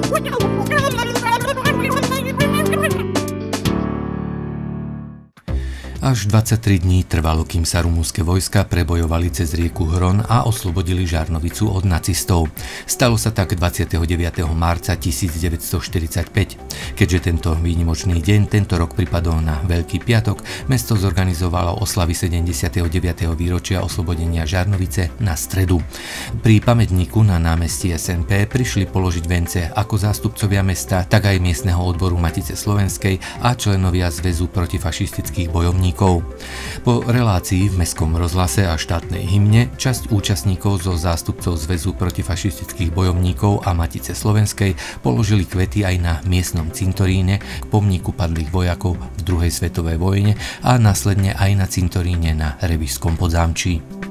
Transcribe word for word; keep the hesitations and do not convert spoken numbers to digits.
Až dvadsaťtri dní trvalo, kým sa rumunské vojska prebojovali cez rieku Hron a oslobodili Žarnovicu od nacistov. Stalo sa tak dvadsiateho deviateho marca tisícdeväťstoštyridsaťpäť. Keďže tento výnimočný deň tento rok pripadol na Veľký piatok, mesto zorganizovalo oslavy sedemdesiateho deviateho výročia oslobodenia Žarnovice na stredu. Pri pamätníku na námestí es en pé prišli položiť vence ako zástupcovia mesta, tak aj miestneho odboru Matice slovenskej a členovia Zväzu protifašistických bojovníkov. Po relácii v mestskom rozhlase a štátnej hymne časť účastníkov zo zástupcov Zväzu protifašistických bojovníkov a Matice slovenskej položili kvety aj na miestnom cintoríne k pomníku padlých vojakov v druhej svetovej vojne a následne aj na cintoríne na Revíšskom Podzámčí.